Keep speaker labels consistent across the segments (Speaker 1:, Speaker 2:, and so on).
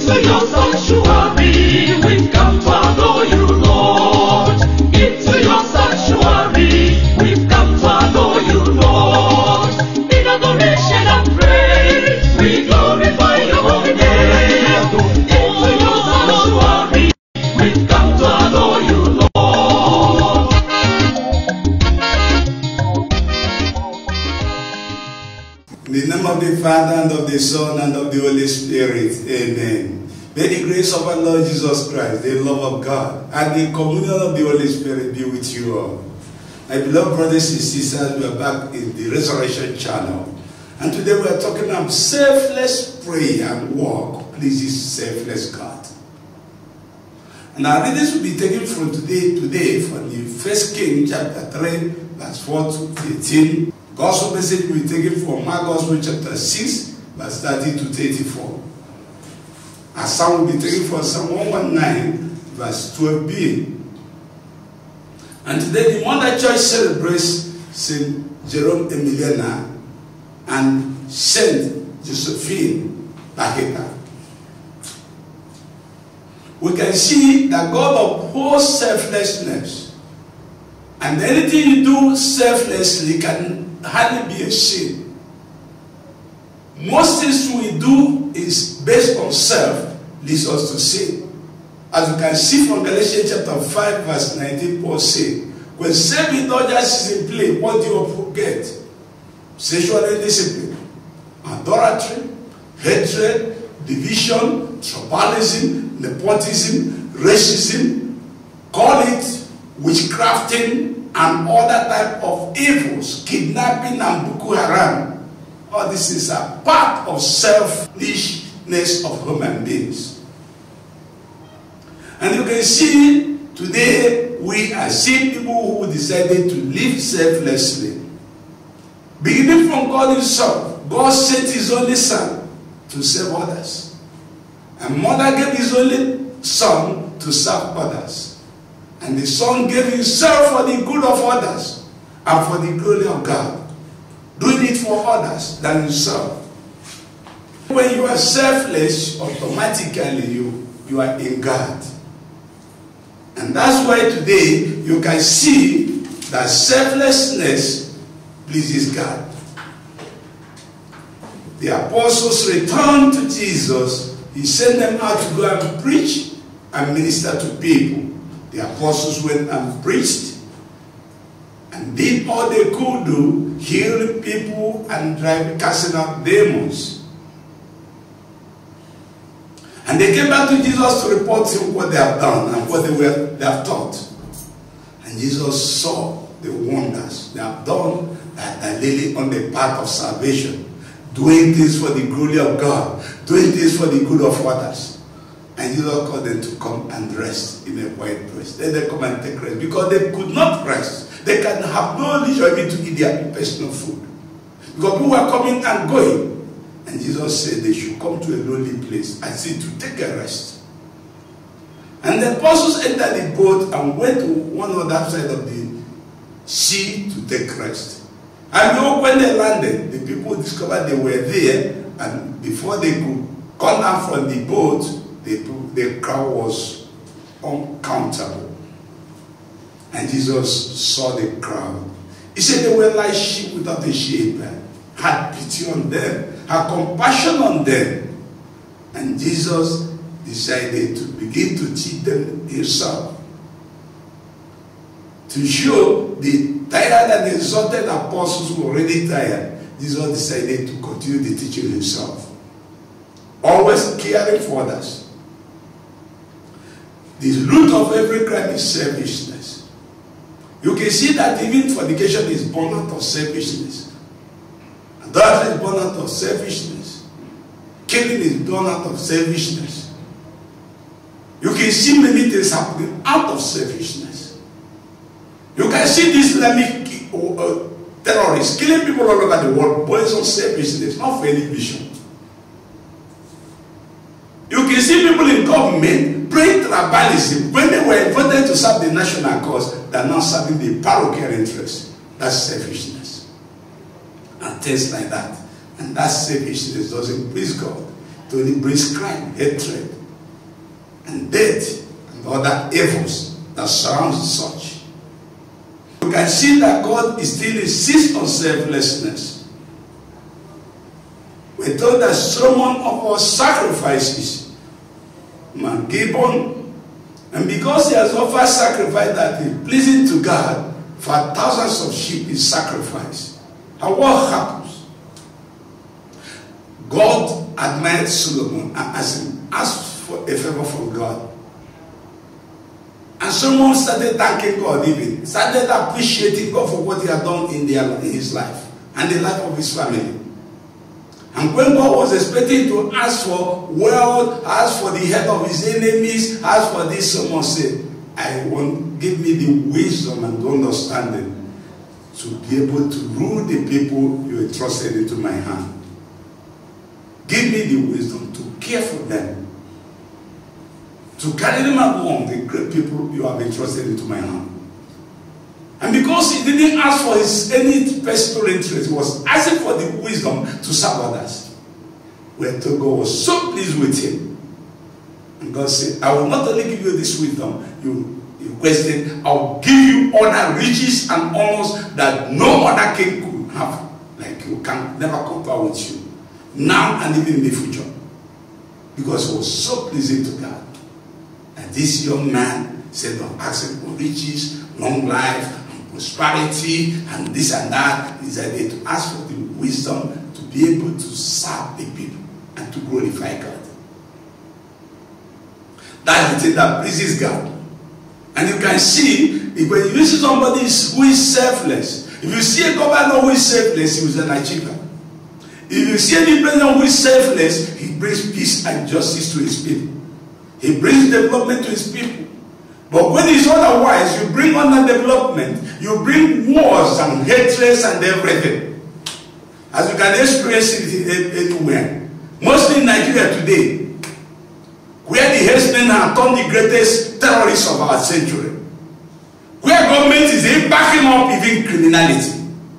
Speaker 1: Into your sanctuary, we've come to adore you, Lord. Into your sanctuary, we've come to adore you, Lord. In adoration and praise, we glorify your holy name. Into your sanctuary, we've come to adore you, Lord.
Speaker 2: In the name of the Father, and of the Son, and of the Holy Spirit. Amen. May the grace of our Lord Jesus Christ, the love of God, and the communion of the Holy Spirit be with you all. My beloved brothers and sisters, we are back in the Resurrection Channel. And today we are talking about selfless prayer and walk pleases selfless God. And our readings will be taken from today from the 1 Kings chapter 3, verse 4 to 18. Gospel message will be taken from Mark Gospel chapter 6, verse 30 to 34. Our psalm will be taken from Psalm 119, verse 12b. And today the Mother Church celebrates St. Jerome Emiliana and St. Josephine Baketa. We can see that God upholds selflessness. And anything you do selflessly can hardly be a sin. Most things we do is based on self, leads us to sin. As you can see from Galatians chapter 5, verse 19, Paul said, when self-indulgence is in play, what do you forget? Sexual indiscipline, idolatry, hatred, division, tribalism, nepotism, racism, call it witchcrafting, and other type of evils, kidnapping and Boko Haram. All this is a part of selfishness of human beings. And you can see today we are seeing people who decided to live selflessly. Beginning from God himself, God sent his only son to save others. And mother gave his only son to serve others. And the Son gave himself for the good of others and for the glory of God, doing it for others than himself. When you are selfless, automatically you are in God. And that's why today you can see that selflessness pleases God. The apostles returned to Jesus. He sent them out to go and preach and minister to people. The apostles went and preached and did all they could do, healing people and casting out demons. And they came back to Jesus to report to him what they have done and what they have taught. And Jesus saw the wonders they have done that are really on the path of salvation, doing things for the glory of God, doing things for the good of others. And Jesus called them to come and rest in a quiet place. Then they come and take rest because they could not rest. They can have no leisure even to eat their personal food. Because people were coming and going. And Jesus said they should come to a lonely place and see to take a rest. And the apostles entered the boat and went to one other side of the sea to take rest. And when they landed, the people discovered they were there. And before they could come down from the boat, the crowd was uncountable. And Jesus saw the crowd. He said they were like sheep without a shepherd. Had pity on them, had compassion on them. And Jesus decided to begin to teach them himself. To show the tired and exalted apostles who were already tired, Jesus decided to continue the teaching himself. Always caring for others. The root of every crime is selfishness. You can see that even fornication is born out of selfishness. Adultery is born out of selfishness. Killing is born out of selfishness. You can see many things happening out of selfishness. You can see these Islamic terrorists killing people all over the world based on selfishness, not for any vision. You can see people in government praying tribalism when they were invited to serve the national cause, they are now serving the parochial interest. That's selfishness. And things like that. And that selfishness doesn't please God. to only brings crime, hatred, and death, and other evils that surrounds such. You can see that God still insists on selflessness. We're told that Solomon offers sacrifices, given, and because he has offered sacrifice that is pleasing to God, for thousands of sheep is sacrificed. And what happens? God admired Solomon and asked for a favor from God. And Solomon started thanking God, even started appreciating God for what he had done in his life and the life of his family. And when God was expecting to ask for wealth, ask for the head of his enemies, ask for this, someone said, I want, give me the wisdom and the understanding to be able to rule the people you entrusted into my hand. Give me the wisdom to care for them, to carry them along, the great people you have entrusted into my hand. And because he didn't ask for any personal interest, he was asking for the wisdom to serve others. Where God was so pleased with him. And God said, I will not only give you this wisdom, you requested, I will give you other riches and honors that no other king could have. Like you can never compare with you. Now and even in the future. Because it was so pleasing to God. And this young man said of asking for riches, long life, prosperity, and this and that, he decided to ask for the wisdom to be able to serve the people and to glorify God. That's the thing that pleases God. And you can see, if when you see somebody who is selfless, if you see a governor who is selfless, he was an achiever. If you see any president who is selfless, he brings peace and justice to his people. He brings development to his people. But when it's otherwise, you bring underdevelopment, you bring wars and hatreds and everything. As you can experience it anywhere. Mostly in Nigeria today, where the herdsmen have turned the greatest terrorists of our century. Where government is backing up even criminality.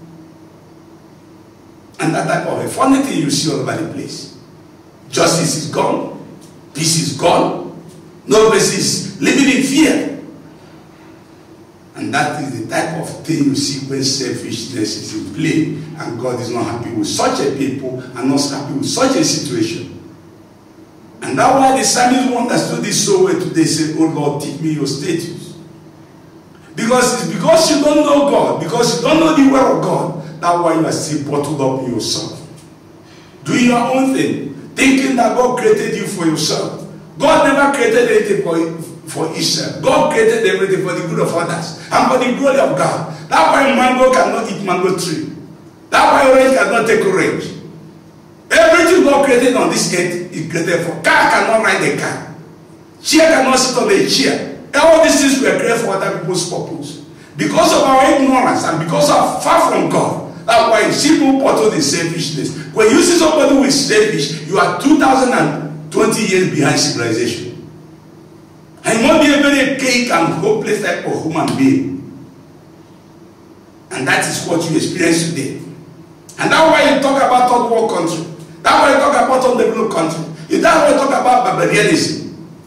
Speaker 2: And that type of a funny thing you see all over the place. Justice is gone. Peace is gone. Nobody is living in fear. And that is the type of thing you see when selfishness is in play and God is not happy with such a people and not happy with such a situation. And that's why the psalmist understood this so well today. Say, oh Lord, teach me your statutes. Because it's because you don't know God, because you don't know the word of God, that's why you are still bottled up in yourself. Doing your own thing, thinking that God created you for yourself. God never created anything for himself. God created everything for the good of others and for the glory of God. That's why mango cannot eat mango tree. That's why orange cannot take orange. Everything God created on this earth is created for. Car cannot ride a car. Chair cannot sit on a chair. All these things were created for other people's purpose. Because of our ignorance and because of far from God, that's why people bottle the selfishness. When you see somebody who is selfish, you are 2020 years behind civilization. And you must be a very cake and hopeless type of human being. And that is what you experience today. And that's why you talk about third world country. That's why you talk about undeveloped country. That's why you talk about barbarianism.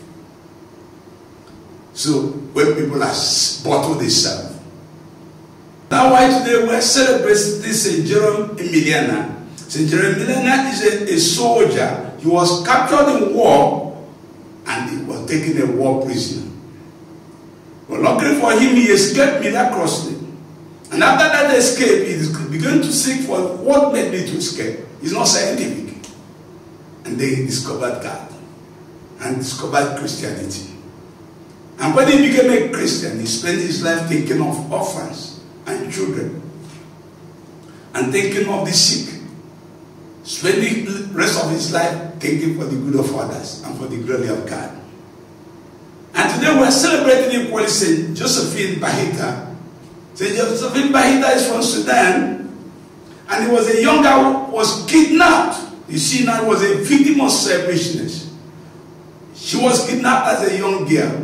Speaker 2: So when people are bottled themselves. That's why today we are celebrating St. Jerome Emiliana. St. Jerome Emiliana is a soldier. He was captured in war and he was taken a war prisoner. But luckily for him, he escaped miraculously. And after that escape, he began to seek for what made me to escape. It's not scientific. And then he discovered God and discovered Christianity. And when he became a Christian, he spent his life thinking of orphans and children and thinking of the sick. Spending the rest of his life thinking for the good of others and for the glory of God. And today we are celebrating equally St. Josephine Bahita. St. Josephine Bahita is from Sudan, and he was a young girl who was kidnapped. You see, now was a victim of selfishness. She was kidnapped as a young girl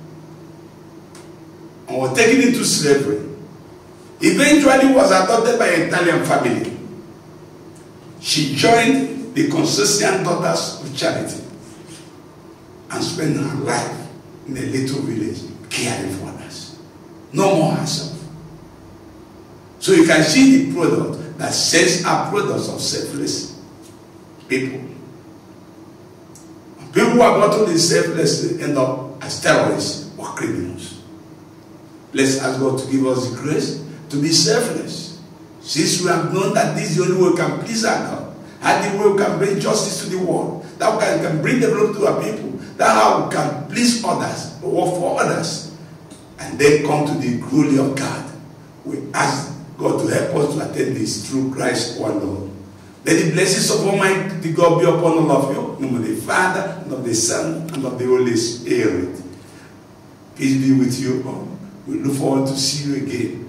Speaker 2: and was taken into slavery. Eventually was adopted by an Italian family. She joined the consistent daughters of charity and spend her life in a little village caring for others. No more herself. So you can see the product that sets are products of selfless people. People who are going to be selfless end up as terrorists or criminals. Let's ask God to give us the grace to be selfless. Since we have known that this is the only way we can please our God, and the way we can bring justice to the world, that we can bring development to our people, that's how we can please others, work for others, and then come to the glory of God. We ask God to help us to attain this through Christ our Lord. Let the blessings of Almighty God be upon all of you, in the name of the Father, and of the Son, and of the Holy Spirit. Peace be with you all. We look forward to see you again.